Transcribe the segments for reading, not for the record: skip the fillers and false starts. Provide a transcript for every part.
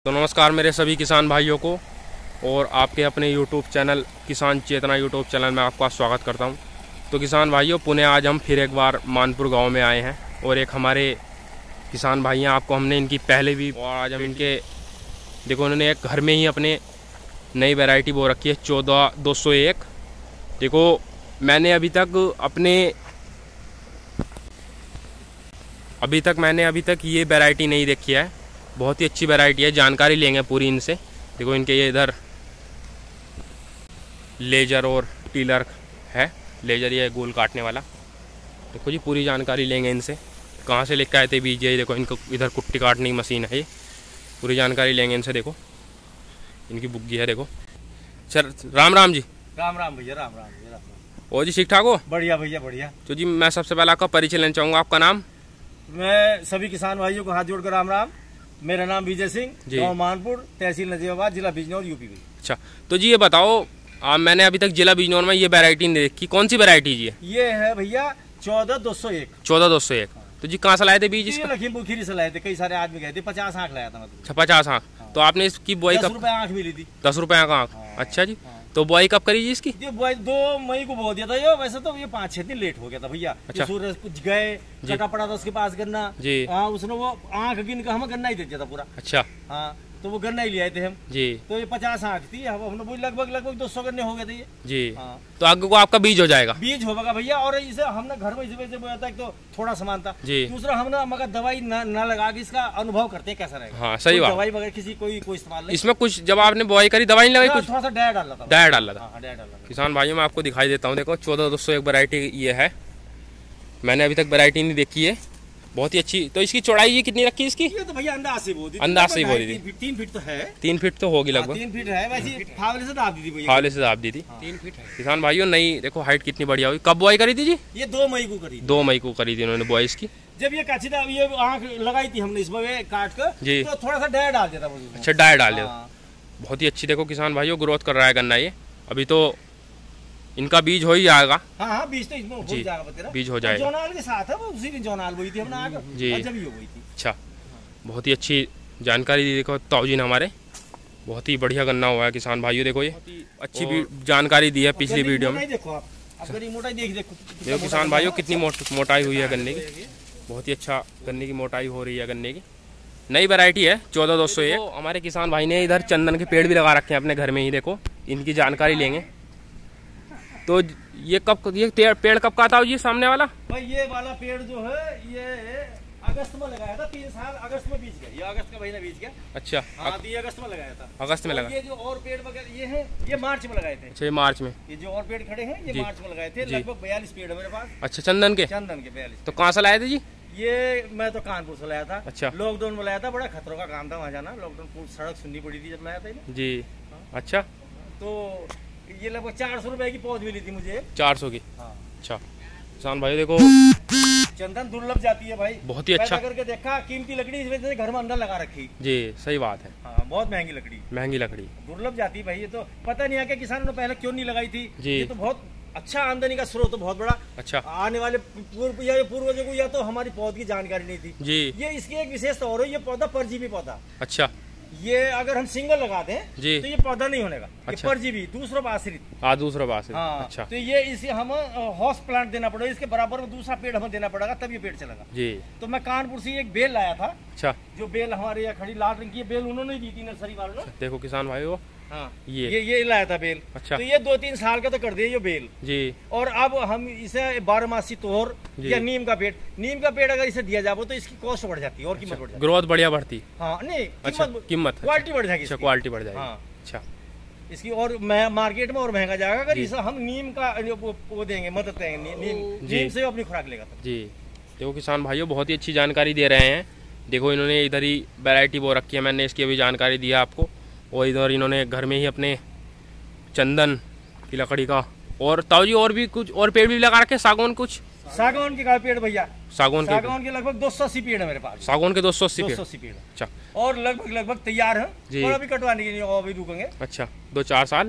तो नमस्कार मेरे सभी किसान भाइयों को और आपके अपने यूट्यूब चैनल किसान चेतना यूट्यूब चैनल में आपका स्वागत करता हूं। तो किसान भाइयों, पुणे आज हम फिर एक बार मानपुर गांव में आए हैं और एक हमारे किसान भाई हैं, आपको हमने इनकी पहले भी और आज हम इनके देखो उन्होंने एक घर में ही अपने नई वैरायटी बो रखी है 14201। देखो मैंने अभी तक ये वैरायटी नहीं देखी है। बहुत ही अच्छी वैरायटी है, जानकारी लेंगे पूरी इनसे। देखो इनके ये इधर लेजर और टीलर है। लेजर ये गोल काटने वाला। देखो जी पूरी जानकारी लेंगे इनसे, कहाँ से लेकर आए थे बीज। ये देखो इनको इधर कुट्टी काटने की मशीन है, ये पूरी जानकारी लेंगे इनसे। देखो इनकी बुग्गी है। देखो सर राम राम जी। राम राम भैया, राम राम भैया, राम राम। और जी ठीक ठाक हो? बढ़िया भैया बढ़िया। तो जी मैं सबसे पहले आपका परिचय लेना चाहूँगा। आपका नाम? मैं सभी किसान भाइयों को हाथ जोड़कर राम राम। मेरा नाम विजय सिंह, गाँव मानपुर, तहसील नजीबाबाद, जिला बिजनौर, यूपी। अच्छा, तो जी ये बताओ, मैंने अभी तक जिला बिजनौर में ये वैरायटी नहीं देखी। कौन सी वैरायटी जी है? ये है भैया 14201। 14201। तो जी कहाँ से लाए थे बीज इसका? लखीमपुर खीरी से लाए थे, कई सारे आदमी गए थे। 50 आँख लाया था मैं। अच्छा 50 आँख। तो आपने इसकी बुआई कब? 10 रुपए आँख मिली थी। 10 रुपए का आँख। अच्छा जी, तो बुआई कब करी जी इसकी? ये बुआई 2 मई को बो दिया था। ये वैसे तो ये 5-6 दिन लेट हो गया था भैया। अच्छा। सूरज कुछ गए, कटा पड़ा था उसके पास गन्ना जी। हाँ, उसने वो आँख गिन का हमें गन्ना ही दे दिया था पूरा। अच्छा हाँ, तो वो गन्ना ही ले आए थे हम जी। तो ये 50 आँख थी। हमने बोली लगभग 200 गन्ने हो गए थे ये जी। हाँ। तो आगे को आपका बीज हो जाएगा? बीज होगा भैया। और इसे हमने घर में इस वजह से बोया था, एक तो थोड़ा सामान था जी। दूसरा हमने मगर दवाई न लगा के इसका अनुभव करते हैं कैसा रहेगा। हाँ सही बात। दवाई वगैरह किसी कोई इस्तेमाल नहीं। इसमें कुछ जब आपने बुआई करी दवाई नहीं लगाई? कुछ थोड़ा सा डाया डाला था। डाया डाला था। हाँ, डाया डाला था। किसान भाइयों मैं आपको दिखाई देता हूँ। देखो 14201 वैरायटी ये है। मैंने अभी तक वैरायटी नहीं देखी है। बहुत ही अच्छी। तो इसकी चौड़ाई ये कितनी रखी इसकी? ये तो भैया अंदाज से बोल दी। अंदाज से बोल दी। 3 फीट तो है। 3 फीट तो होगी लगभग। 3 फीट है। वैसे फावले से दाब दी थी भैया। फावले से दाब दी थी। 3 फीट है। किसान भाइयों नई देखो हाइट कितनी बढ़िया हुई। कब बुआई करी थी जी? ये 2 मई को करी। 2 मई को करी थी इन्होंने बुआई इसकी। जब ये काचिदा ये आँख लगाई थी हमने इसमें काट कर जी। तो थोड़ा सा डाया डाल दिया था। अच्छा डाया डाल दिया। बहुत ही अच्छी देखो किसान भाइयों ग्रोथ कर रहा है गन्ना। ये अभी तो इनका बीज हो ही जाएगा। हाँ, बीज तो इसमें हो जाएगा। बीज हो जाएगा। जोनाल के साथ है वो, उसी दिन जोनाल बोई थी हमने आगे जी। जब ही हो गई थी। अच्छा, बहुत ही अच्छी जानकारी दी देखो ताऊजी ने हमारे। बहुत ही बढ़िया गन्ना हुआ है किसान भाइयों। देखो ये अच्छी भी जानकारी दी है पिछली वीडियो में। देखो आप मोटाई देखो किसान भाइयों कितनी मोटाई हुई है गन्ने की। बहुत ही अच्छा गन्ने की मोटाई हो रही है गन्ने की। नई वैरायटी है 14201। तो हमारे किसान भाई ने इधर चंदन के पेड़ भी लगा रखे हैं अपने घर में ही। देखो इनकी जानकारी लेंगे। तो ये पेड़ कब का था जी सामने वाला? भाई ये वाला पेड़ जो है ये अगस्त में लगाया था। 3 साल अगस्त में बीज गया। ये अगस्त का महीना बीज गया। अच्छा हाँ, ये अगस्त में लगाया था। अगस्त में लगा। ये जो और पेड़ वगैरह ये है ये मार्च में लगाए थे। अच्छा ये मार्च में। ये जो और पेड़ खड़े हैं ये मार्च में लगाए थे। लगभग 42 पेड़ है मेरे पास। अच्छा चंदन के 42। तो कहाँ से लाए थे जी? ये मैं तो कानपुर से लाया था। अच्छा। लॉकडाउन में लाया था। बड़ा खतरों का काम था वहाँ जाना। लॉकडाउन सड़क सुननी पड़ी थी जब लाया था जी। अच्छा, तो ये लगभग 400 रुपए की पौध मिली थी मुझे। 400 की। हाँ। अच्छा किसान भाई देखो चंदन दुर्लभ जाती है भाई। बहुत ही अच्छा करके देखा। कीमती लकड़ी इस वजह से घर में अंदर लगा रखी जी। सही बात है। हाँ, बहुत महंगी लकड़ी दुर्लभ जाती है भाई। ये तो पता नहीं है कि किसानों ने पहले क्यों नहीं लगाई थी जी। ये तो बहुत अच्छा आमदनी का स्रोत, बहुत बड़ा। अच्छा, आने वाले पूर्वजों को या तो हमारी पौध की जानकारी नहीं थी जी। ये इसकी एक विशेषता और है, ये पौधा परजीवी पौधा। अच्छा, ये अगर हम सिंगल लगाते हैं जी तो ये पौधा नहीं होने का। अच्छा। परजीवी दूसरों आश्रित। हाँ दूसरों आश्रित। हाँ। अच्छा, तो ये इसे हम हाउस प्लांट देना पड़ेगा। इसके बराबर में दूसरा पेड़ हमें देना पड़ेगा तब ये पेड़ चलेगा जी। तो मैं कानपुर से एक बेल लाया था। अच्छा, जो बेल हमारे यहाँ खड़ी लाल रंग की बेल उन्होंने दी थी नर्सरी वालों ने। देखो किसान भाई हाँ, ये लाया था बेल। अच्छा, तो ये 2-3 साल का तो कर दिया ये बेल जी। और अब हम इसे 12मासी तोर या नीम का पेड़ अगर इसे दिया जाए तो इसकी कॉस्ट बढ़ जाती है और कीमत बढ़ जाती है। ग्रोथ बढ़िया बढ़ती। हाँ नहीं, कीमत क्वालिटी बढ़ जाएगी। क्वालिटी बढ़ जाएगी। अच्छा, इसकी और मार्केट में और महंगा जाएगा अगर इसे हम नीम का वो देंगे, मदद देंगे। नीम से अपनी खुराक लेगा जी। देखो किसान भाइयों बहुत ही अच्छी जानकारी दे रहे हैं। देखो इन्होंने इधर ही वैरायटी वो रखी है, मैंने इसकी अभी जानकारी दी है आपको। और इधर इन्होंने घर में ही अपने चंदन की लकड़ी का और ताऊ जी और भी कुछ और पेड़ भी लगा रखे। सागौन सागौन के पेड़ भैया। सागौन के लगभग 280 पेड़ है मेरे पास। सागौन के 280 पेड़। अच्छा, और लगभग तैयार है और अभी कटवाने के लिए अभी रुकेंगे। अच्छा, 2-4 साल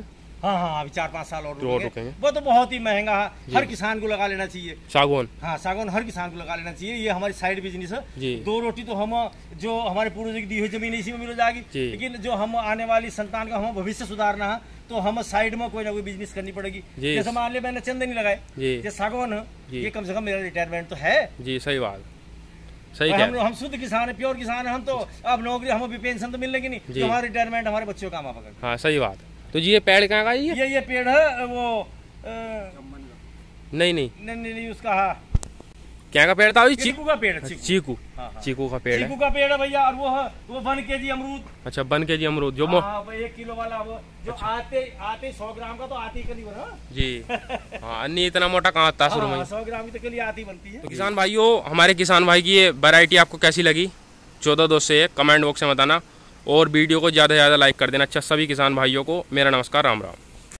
हाँ अभी 4-5 साल और रुकेंगे। वो तो बहुत ही महंगा है, हर किसान को लगा लेना चाहिए सागौन। हाँ सागौन हर किसान को लगा लेना चाहिए। ये हमारी साइड बिजनेस है। 2 रोटी तो हम जो हमारे पूर्वज की दी हुई जमीन इसी में मिल जाएगी, लेकिन जो हम आने वाली संतान का हम भविष्य सुधारना है तो हम साइड में कोई ना कोई बिजनेस करनी पड़ेगी। जैसे मान लिया मैंने चंदनी लगाए, ये सागौन ये कम से कम मेरा रिटायरमेंट तो है जी। सही बात, सही हम शुद्ध किसान है, प्योर किसान है हम तो। अब नौकरी हमें भी पेंशन तो मिलेगी नहीं, तो हमारा रिटायरमेंट हमारे बच्चों का काम आ। हाँ सही बात। तो जी ये पेड़ कहाँ का ये पेड़ है वो नहीं उसका क्या का पेड़ था? चीकू का पेड़। चीकू चीकू का पेड़, चीकू का पेड़ है भैया। और वो 1 kg अमरूद। अच्छा 1 kg अमरूद जो 1 किलो वाला वो जो आते 100 ग्राम का तो आती कली बना जी। हाँ नहीं इतना मोटा कहाँ आता शुरू में, 100 ग्राम की तो कली आती बनती है। तो किसान भाइयों, हमारे किसान भाई की ये वैरायटी आपको कैसी लगी 14-2 कमेंट बॉक्स में बताना, और वीडियो को ज़्यादा से ज़्यादा लाइक कर देना। अच्छा सभी किसान भाइयों को मेरा नमस्कार, राम राम।